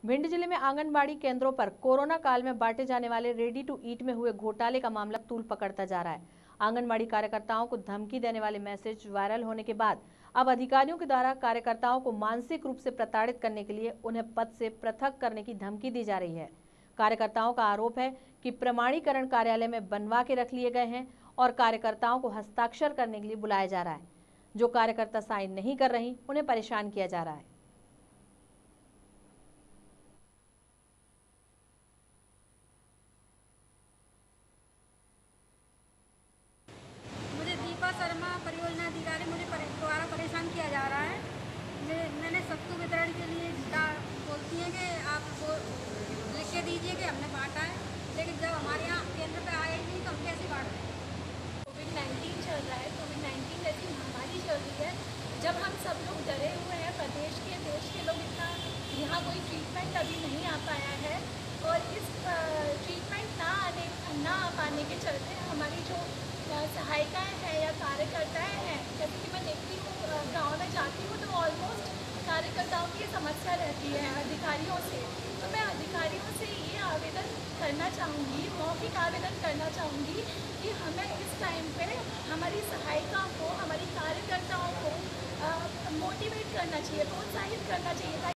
भिंड जिले में आंगनबाड़ी केंद्रों पर कोरोना काल में बांटे जाने वाले रेडी टू ईट में हुए घोटाले का मामला तूल पकड़ता जा रहा है। आंगनबाड़ी कार्यकर्ताओं को धमकी देने वाले मैसेज वायरल होने के बाद अब अधिकारियों के द्वारा कार्यकर्ताओं को मानसिक रूप से प्रताड़ित करने के लिए उन्हें पद से पृथक करने की धमकी दी जा रही है। कार्यकर्ताओं का आरोप है कि प्रमाणीकरण कार्यालय में बनवा के रख लिए गए हैं और कार्यकर्ताओं को हस्ताक्षर करने के लिए बुलाया जा रहा है। जो कार्यकर्ता साइन नहीं कर रही उन्हें परेशान किया जा रहा है। दीपा शर्मा परियोजना अधिकारी मुझे द्वारा परेशान किया जा रहा है। मैंने सत्तू वितरण के लिए बोलती हैं कि आप वो लिख के दीजिए कि हमने बांटा है, लेकिन जब हमारे यहाँ केंद्र पे आया ही नहीं तो हम कैसे बांट रहे हैं। कोविड-19 चल रहा है। कोविड-19 जैसी महामारी चल रही है। जब हम सब लोग डरे हुए हैं, प्रदेश के देश के लोग इतना यहाँ कोई ट्रीटमेंट अभी नहीं आ पाया है और इस ट्रीटमेंट ना आ पाने के चलते हमारी जो सहायिकाएँ हैं या कार्यकर्ताएँ हैं, जैसे कि मैं देखती हूँ गाँव में जाती हूँ तो ऑलमोस्ट कार्यकर्ताओं की समस्या रहती है अधिकारियों से। तो मैं अधिकारियों से ये आवेदन करना चाहूँगी, मौखिक आवेदन करना चाहूँगी कि हमें इस टाइम पे हमारी सहायिकाओं को, हमारी कार्यकर्ताओं को मोटिवेट करना चाहिए, प्रोत्साहित करना चाहिए।